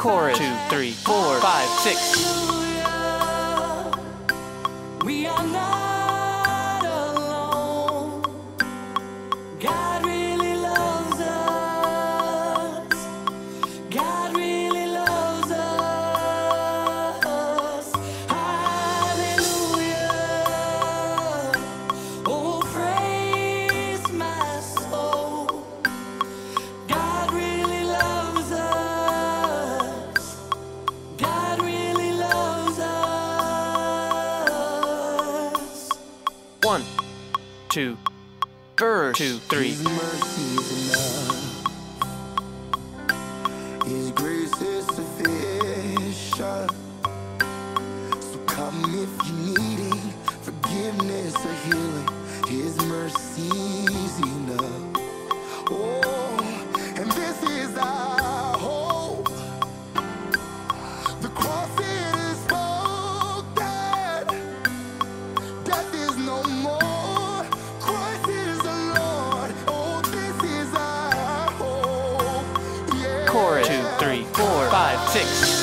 Chorus 2, 3, 4, 5, 6. We are not alone. God really loves us. God really loves us. Hallelujah. Oh, praise my soul. God really loves us. God really loves us. 1, 2, verse 2, 3. His mercy is enough. His grace is sufficient. So come if you need forgiveness or healing. His mercy is enough. Oh, and this is our hope. The cross it is spoken. Death is no more. Christ is the Lord. Oh, this is our hope. Yeah. Chorus 2, 3, 4, 5, 6.